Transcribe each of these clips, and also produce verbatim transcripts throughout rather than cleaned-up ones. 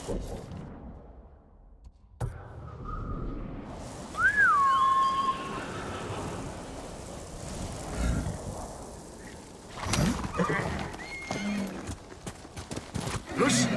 よし。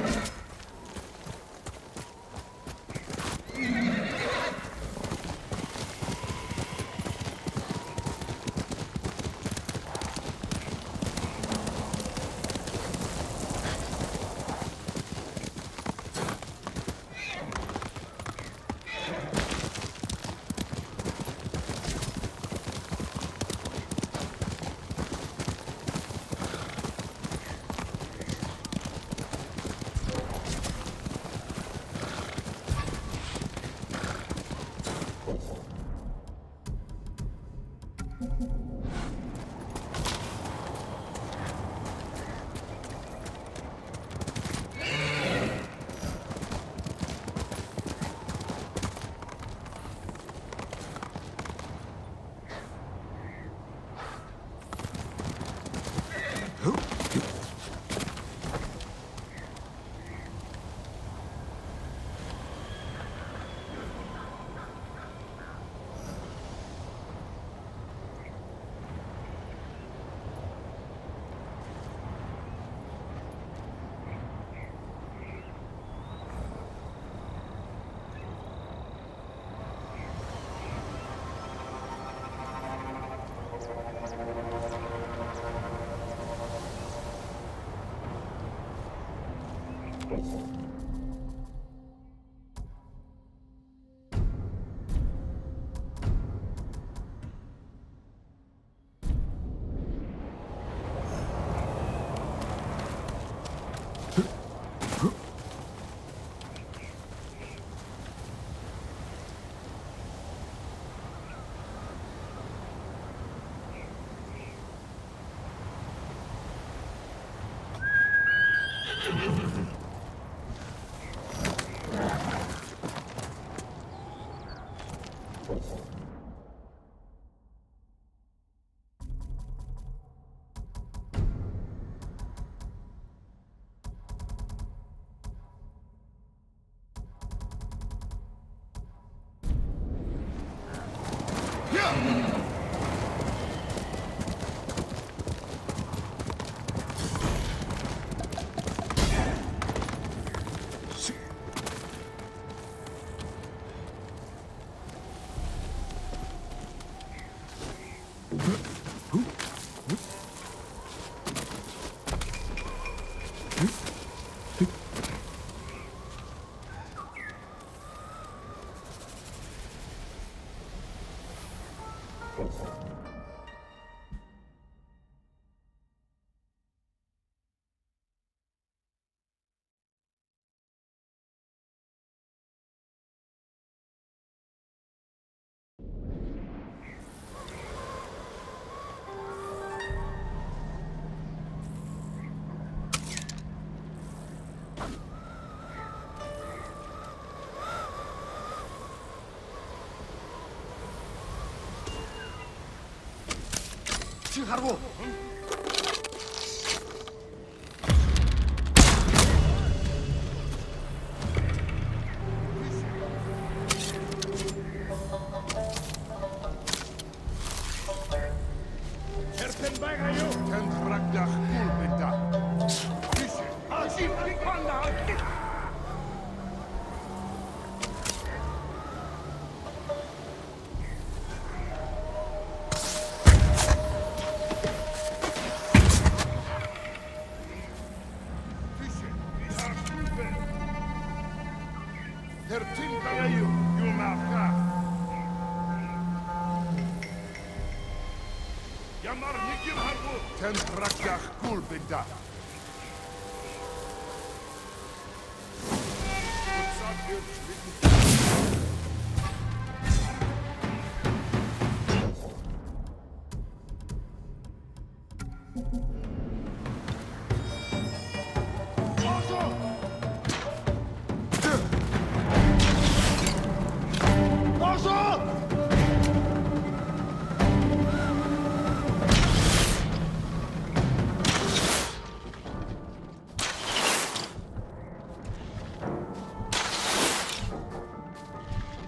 Harbo.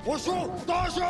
我说大声！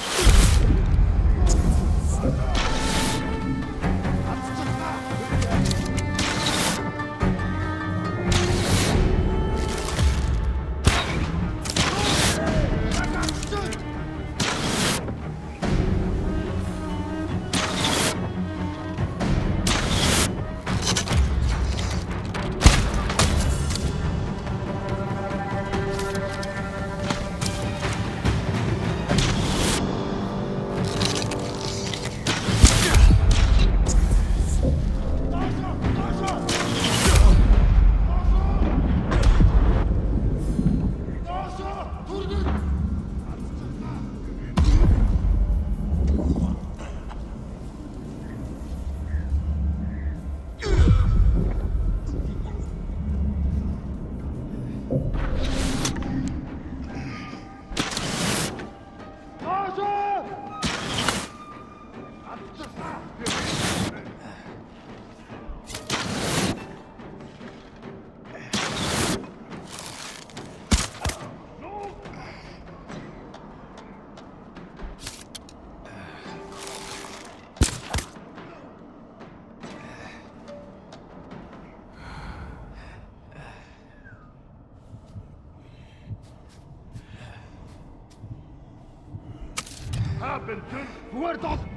¡Muertos!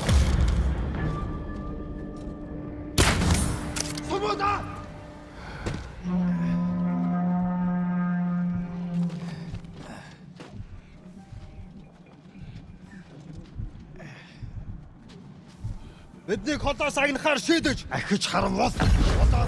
¡Somos da! Бидний хотоос агнахаар шийдэж ахиж харамвал одоо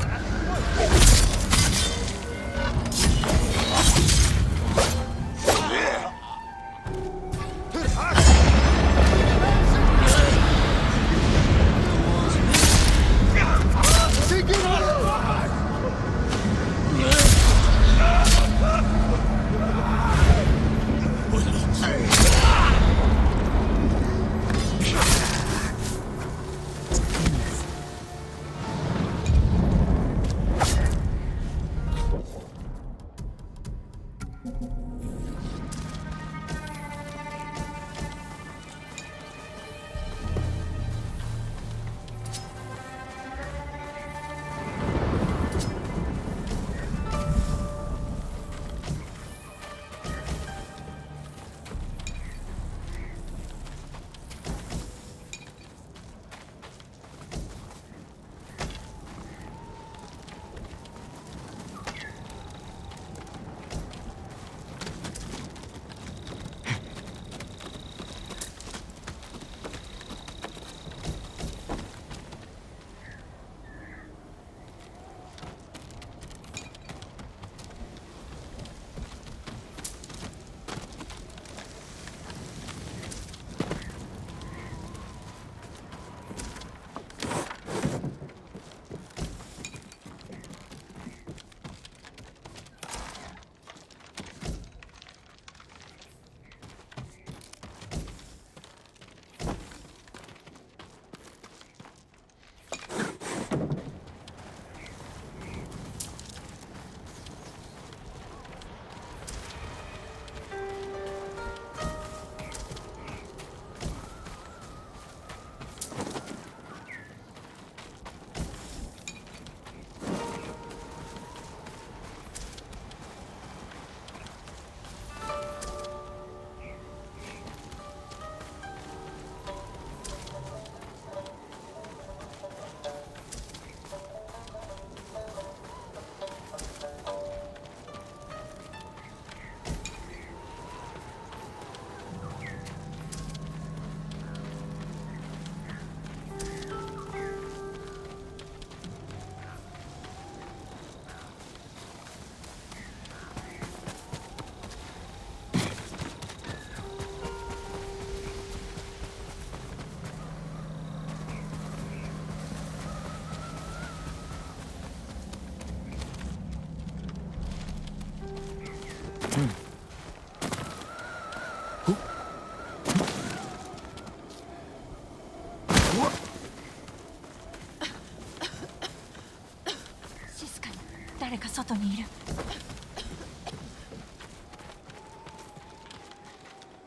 誰か外にいる。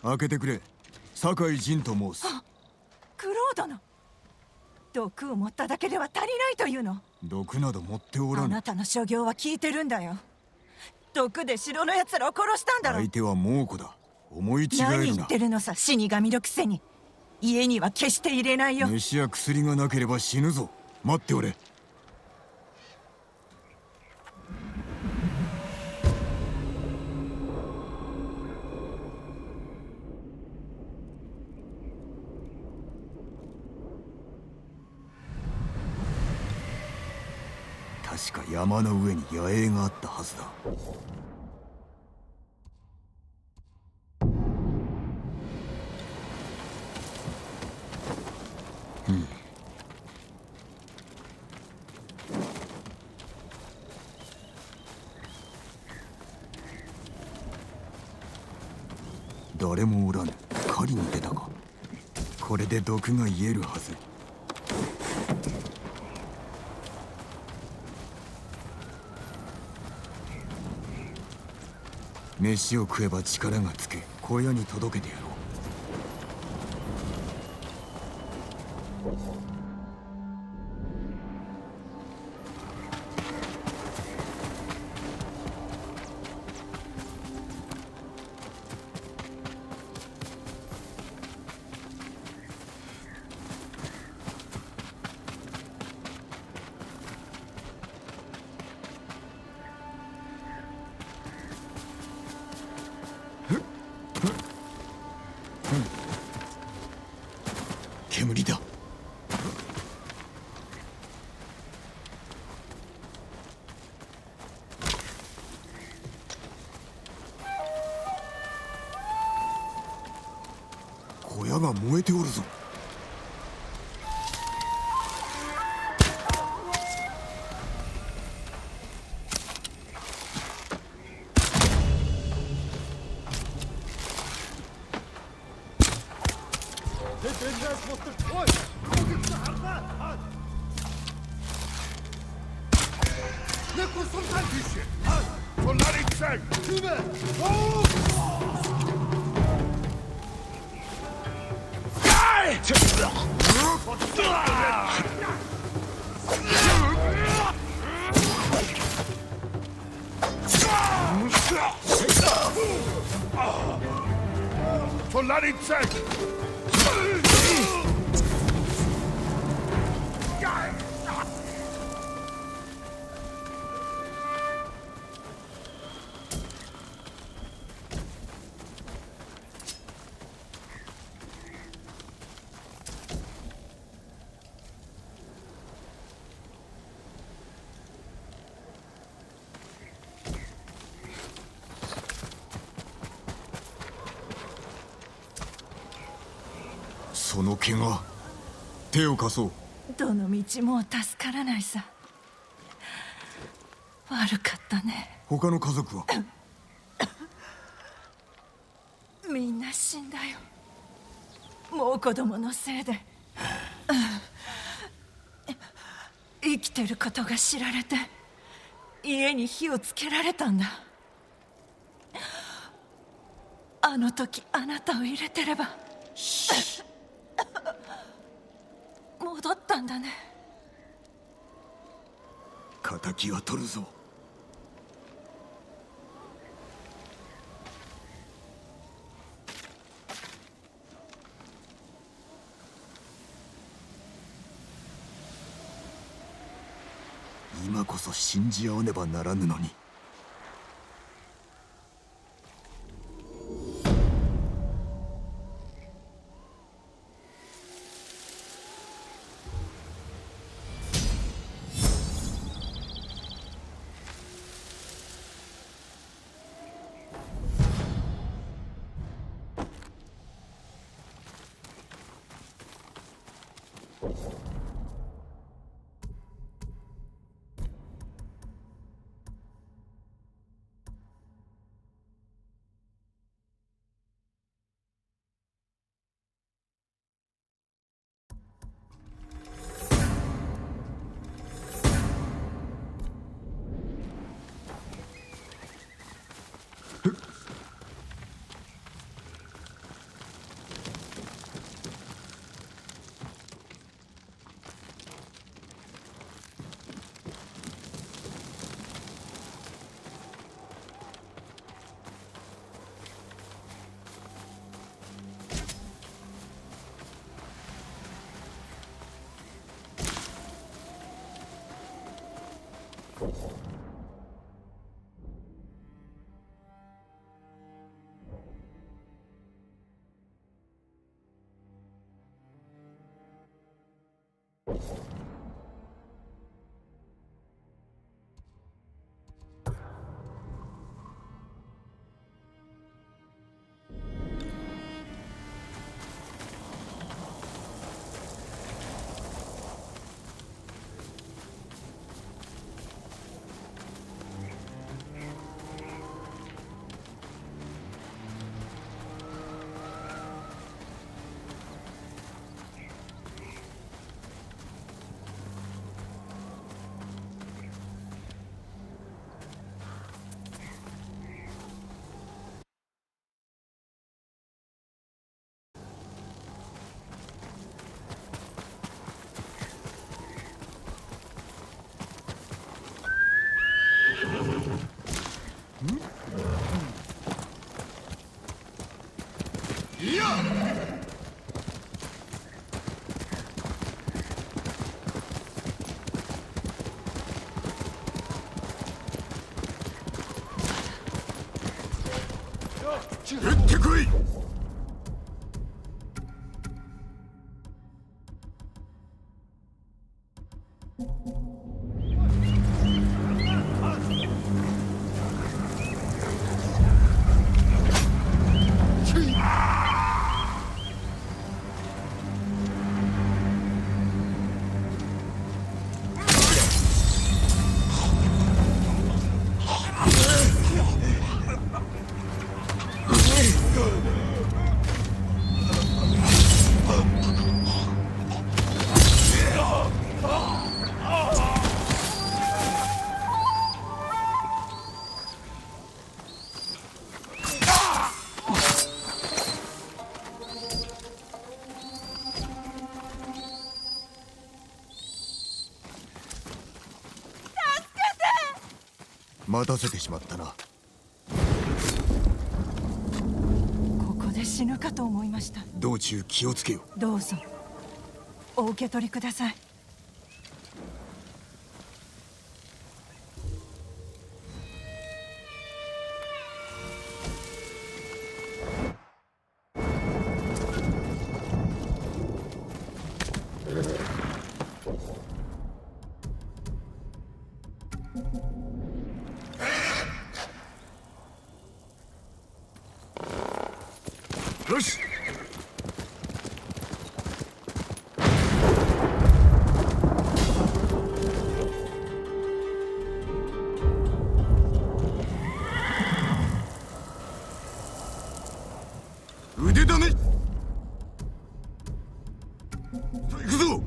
開けてくれ。酒井仁と申す。 クロードの毒を持っただけでは足りないというの？ 毒など持っておらぬ。 あなたの所業は聞いてるんだよ。毒で城の奴らを殺したんだろ。 相手は猛虎だ。思い違えるな。 何言ってるのさ、死神のくせに。家には決して入れないよ。 飯や薬がなければ死ぬぞ。待っておれ。確か山の上に野営があったはずだ。うん。誰もおらぬ。狩りに出たか。これで毒が癒えるはず。飯を食えば力がつく。小屋に届けてやろう。煙だ。小屋が燃えておるぞ。 Von Laninzek! その怪我、手を貸そう。 どの道もう助からないさ。悪かったね。 他の家族は？ みんな死んだよ。もう子供のせいで。生きてることが知られて家に火をつけられたんだ。あの時あなたを入れてれば戻ったんだね。 敵は取るぞ。今こそ信じ合わねばならぬのに。 撃ってこい。待たせてしまったな。 ここで死ぬかと思いました。 道中気をつけよ。 どうぞお受け取りください。 よし。腕だね。行くぞ。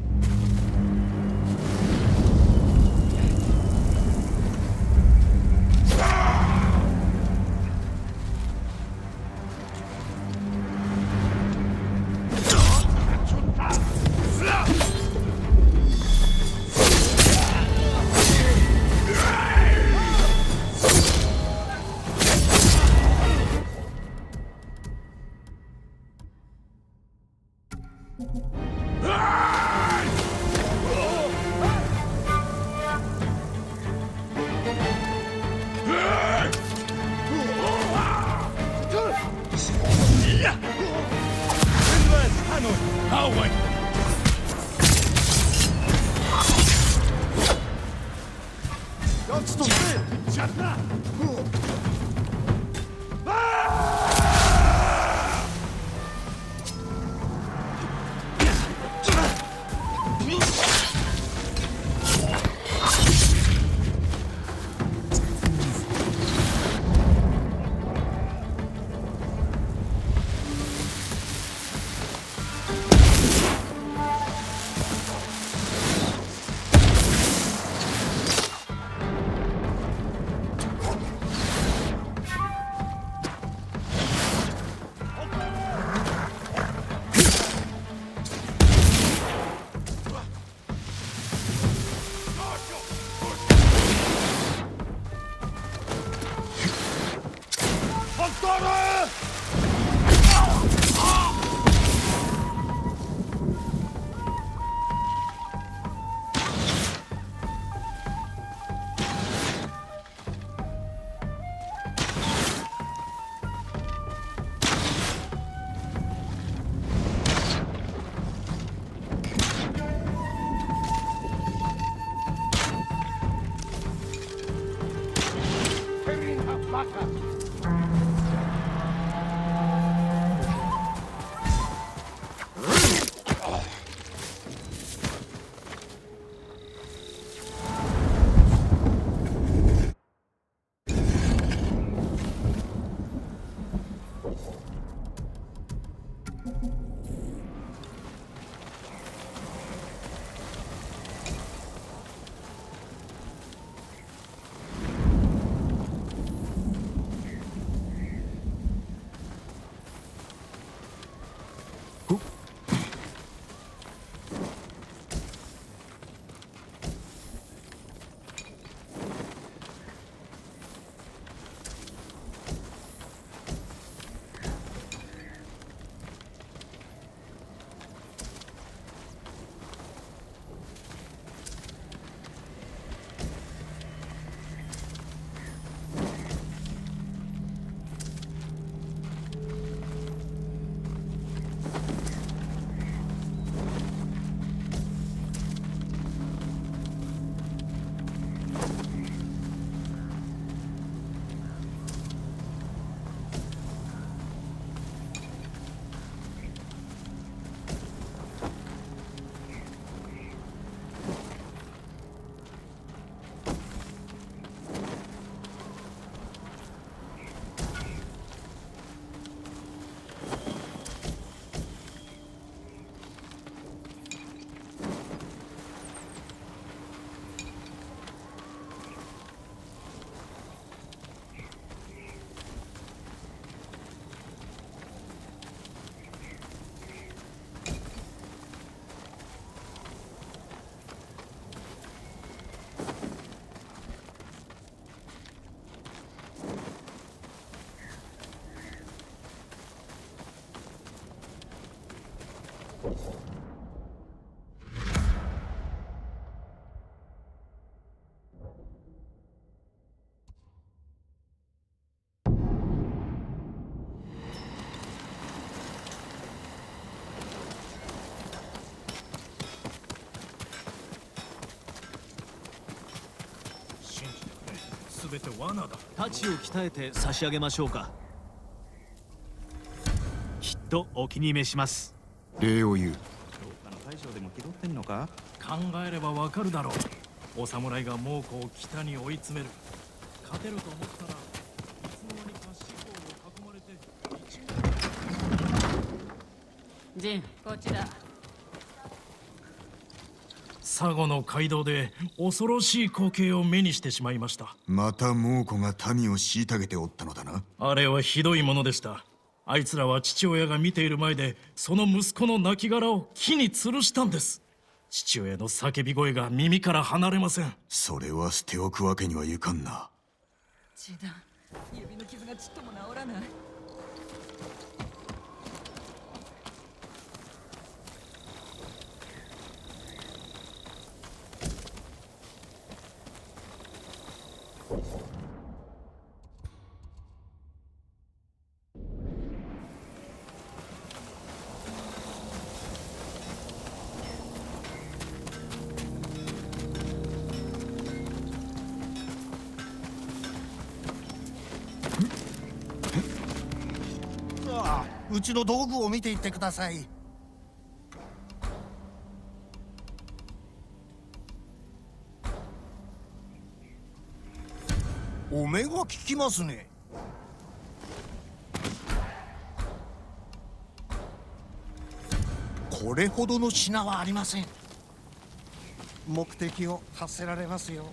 全て罠だ。太刀を鍛えて差し上げましょうか。きっとお気に召します。 礼を言う。 どっかの大将でも気取ってんのか。 考えればわかるだろう。お侍が猛虎を北に追い詰める。勝てると思ったらいつの間にか四方を囲まれて一ジン、こっちだ。 佐護の街道で恐ろしい光景を目にしてしまいました。 また猛虎が民を虐げておったのだな。 あれはひどいものでした。あいつらは父親が見ている前でその息子の亡骸を木に吊るしたんです。父親の叫び声が耳から離れません。 それは捨ておくわけにはいかんな。 ジダン、指の傷がちっとも治らない。 うちの道具を見ていってください。お目が利きますね。これほどの品はありません。目的を達せられますよ。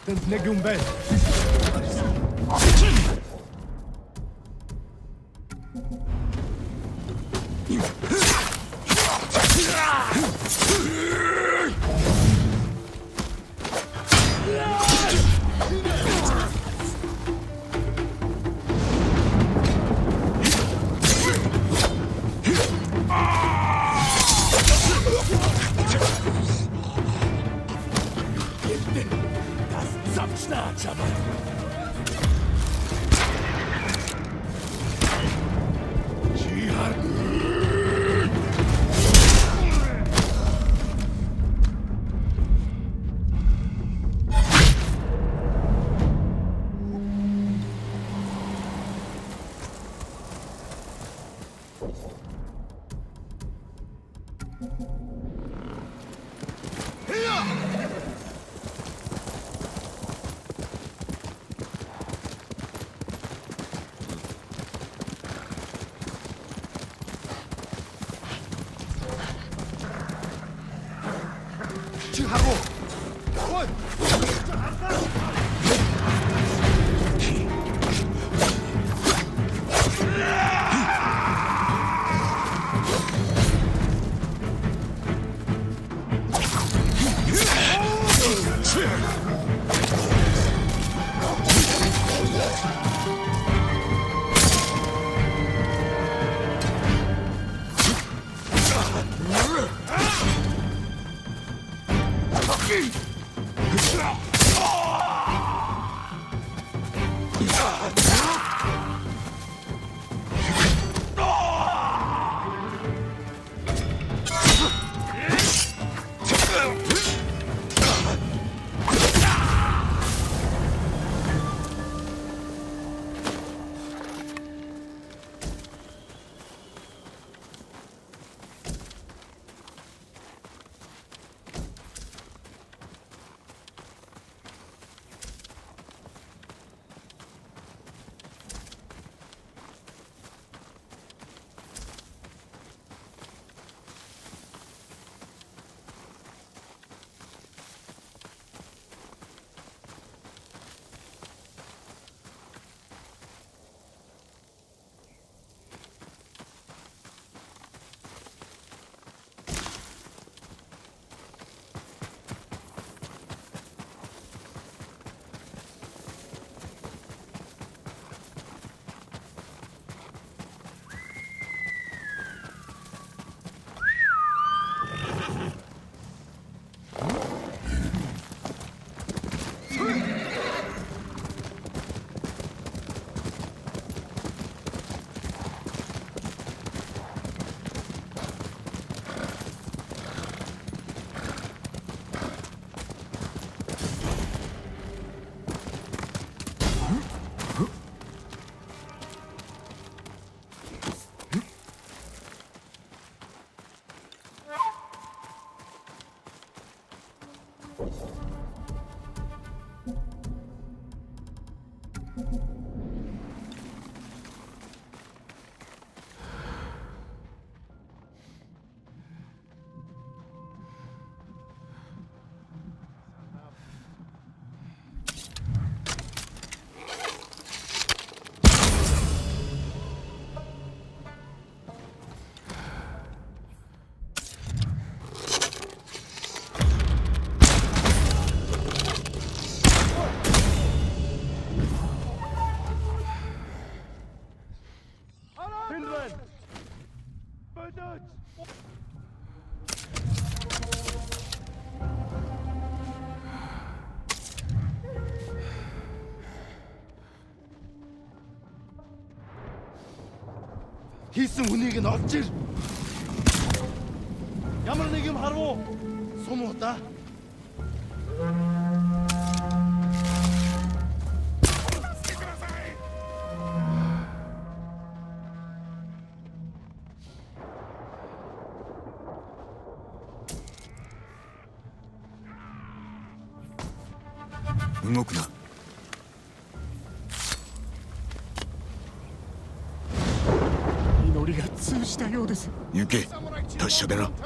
Хийсэн хүнийг нь олж ир. Ямар нэг юм харав уу? Сум уу та? 動くな。 祈りが通じたようです。 行け、達者でな。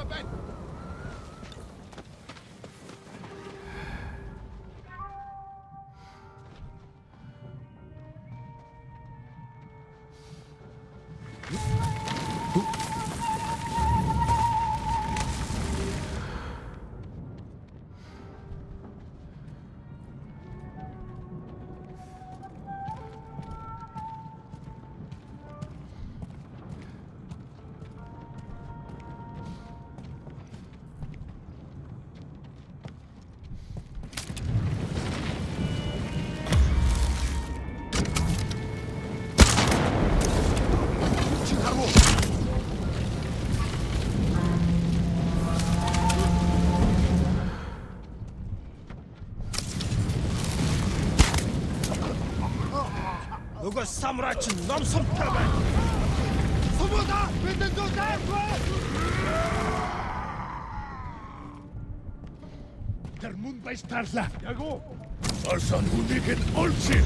사무라이친 넘섬 타라바. 소모다 벤덴도 자이프. Der Mund bei Starsla. Jago. Alsan Hundiken Olchi.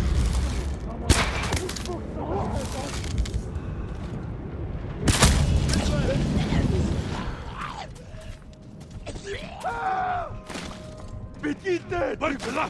Bitte, Barkala.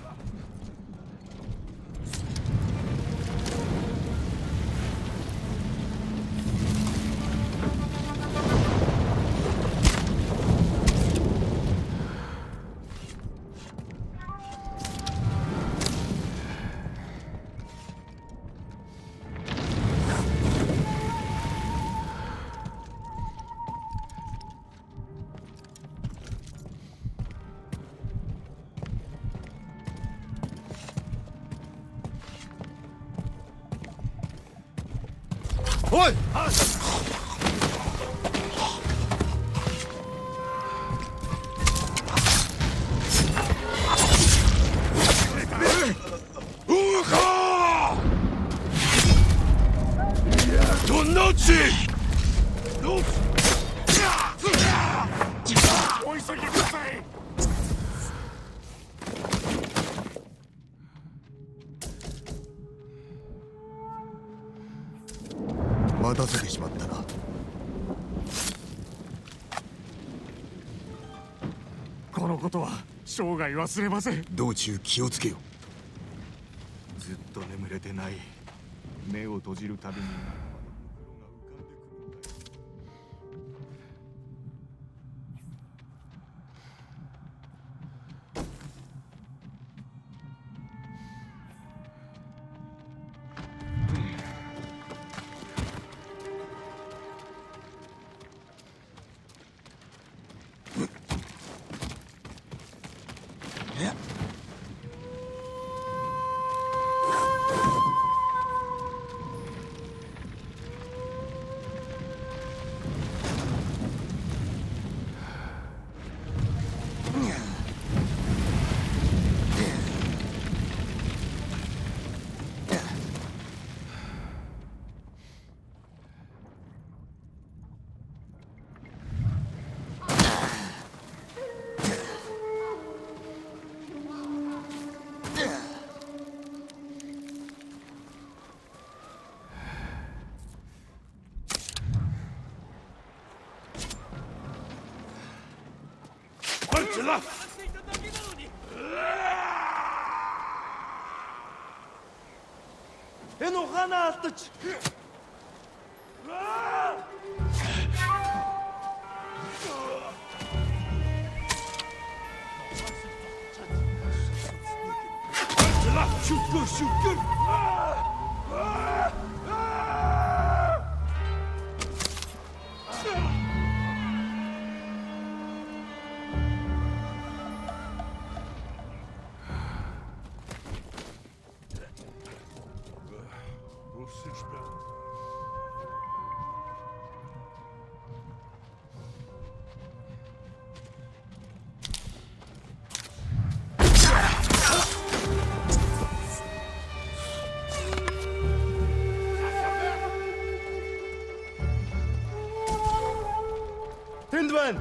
おい！うか！どんなうち！どうす！お急ぎください！ 待たせてしまったな。 このことは生涯忘れません。 道中気をつけよ。 ずっと眠れてない。目を閉じるたびにえの花たち。Şükür şükür. Tindwen!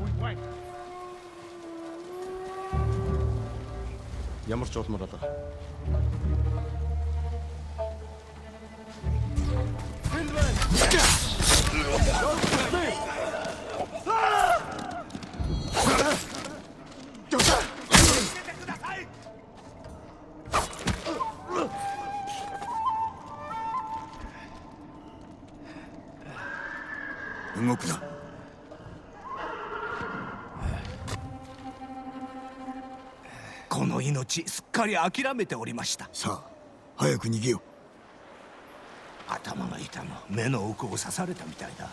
Ямар ч удмаар алга. Tindwen! 動くな。 この命すっかり諦めておりました。 さあ早く逃げよう。 頭が痛む。目の奥を刺されたみたいだ。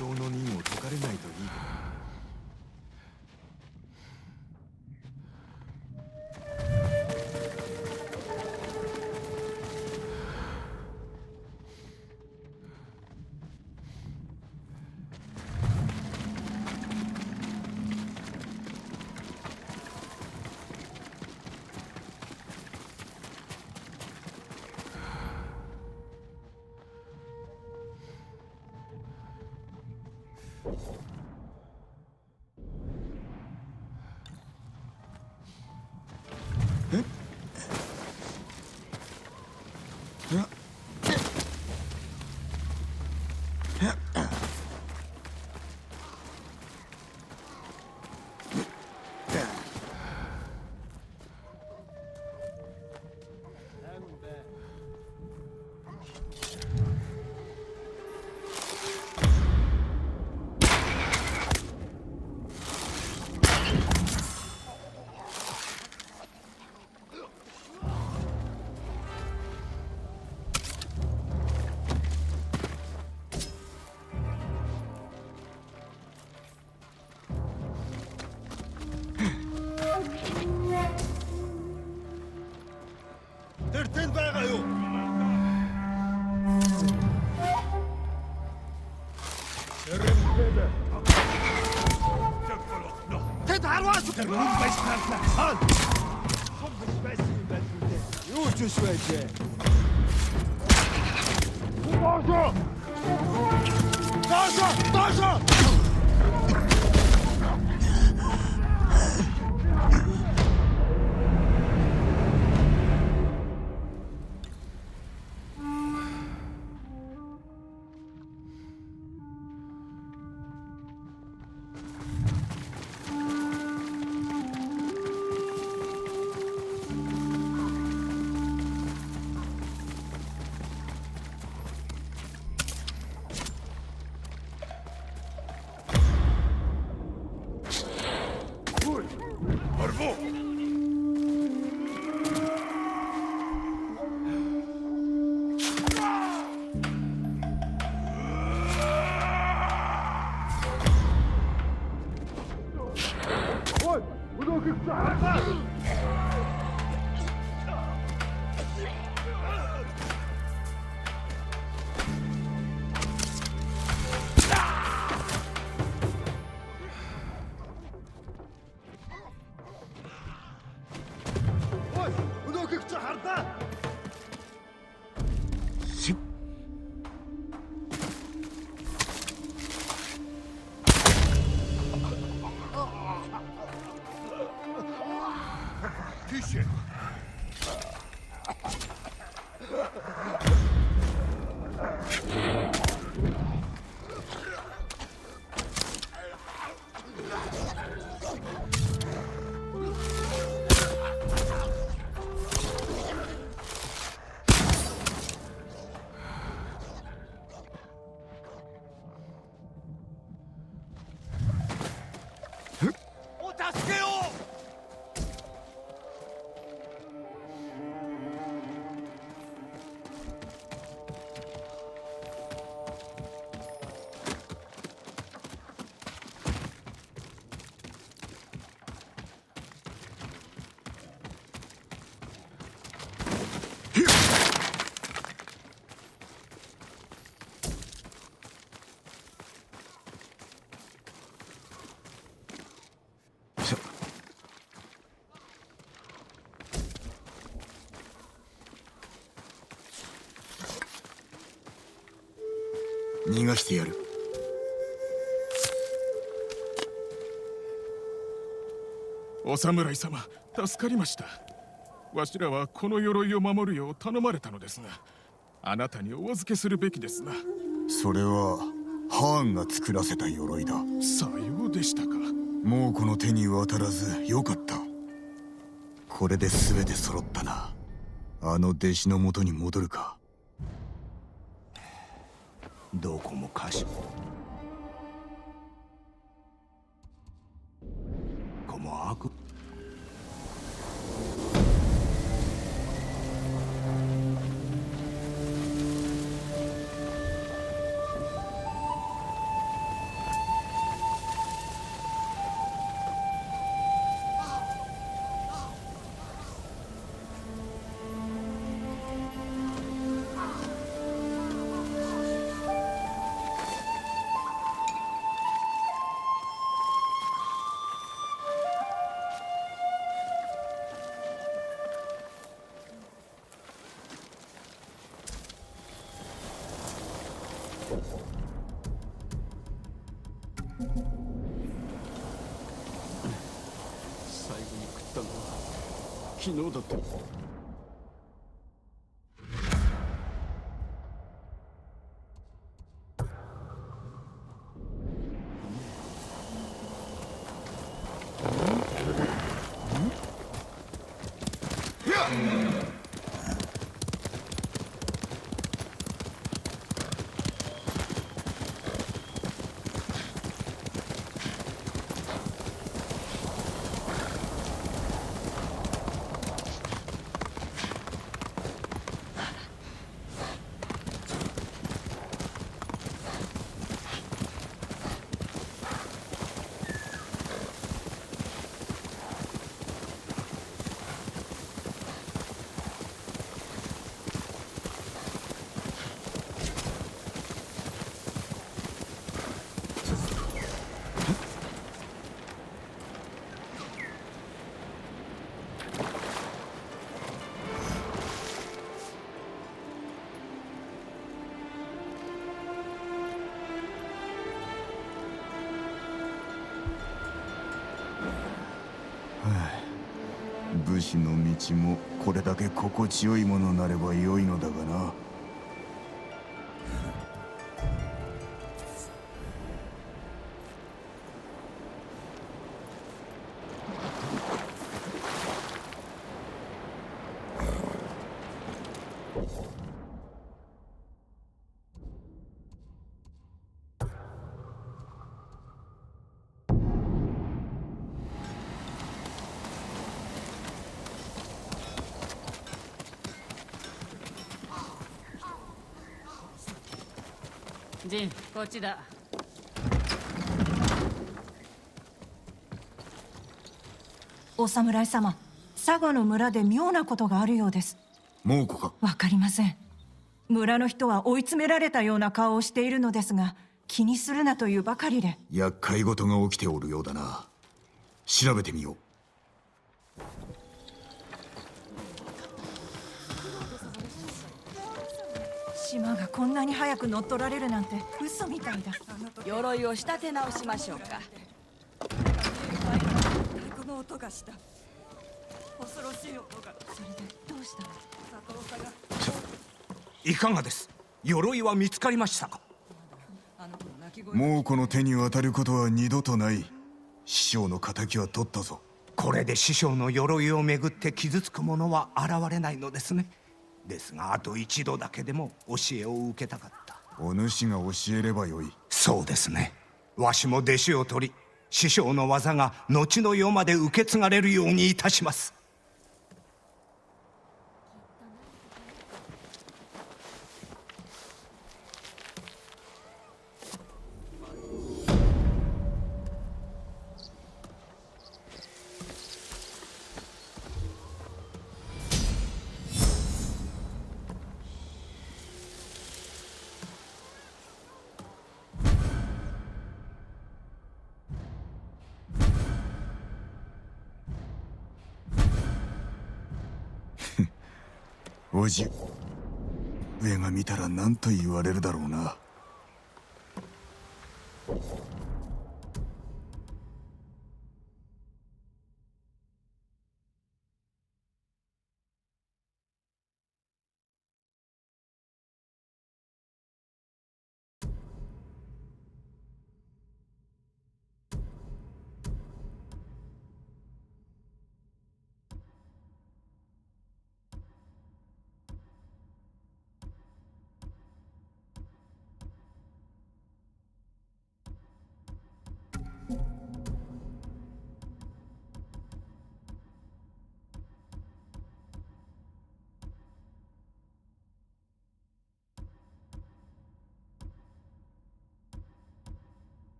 当の任を解かれないといいけど。 逃がしてやる。 お侍様、助かりました。わしらはこの鎧を守るよう頼まれたのですが、あなたにお預けするべきですな。 それはハーンが作らせた鎧だ。 さようでしたか。 もうこの手に渡らずよかった。これで全て揃ったな。あの弟子のもとに戻るか。 どこもかしこも悪最後に食ったのは昨日だった。 武士の道もこれだけ心地よいものなればよいのだがな。 ジン、こっちだ。 お侍様、佐賀の村で妙なことがあるようです。 猛虎か？ わかりません。村の人は追い詰められたような顔をしているのですが、気にするなというばかりで。 厄介事が起きておるようだな。調べてみよう。 島がこんなに早く乗っ取られるなんて嘘みたいだ。 鎧を仕立て直しましょうか。 太鼓の音がした。恐ろしい音が。それでどうしたの？ いかがです？鎧は見つかりましたか？ 猛虎の手に渡ることは二度とない。師匠の敵は取ったぞ。 これで師匠の鎧をめぐって傷つく者は現れないのですね。ですがあと一度だけでも教えを受けたかった。 お主が教えればよい。 そうですね。わしも弟子を取り、師匠の技が後の世まで受け継がれるようにいたします。 おじ、上が見たら何と言われるだろうな。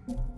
う。